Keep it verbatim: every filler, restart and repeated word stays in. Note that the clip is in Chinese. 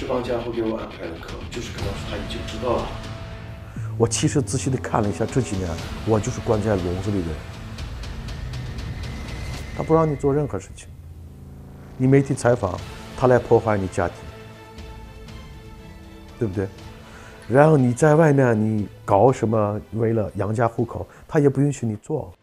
这帮家伙给我安排的课，就是跟他说他已经知道了。 我其实仔细的看了一下，这几年我就是关在笼子里的人。他不让你做任何事情，你媒体采访，他来破坏你家庭，对不对？然后你在外面你搞什么，为了养家糊口，他也不允许你做。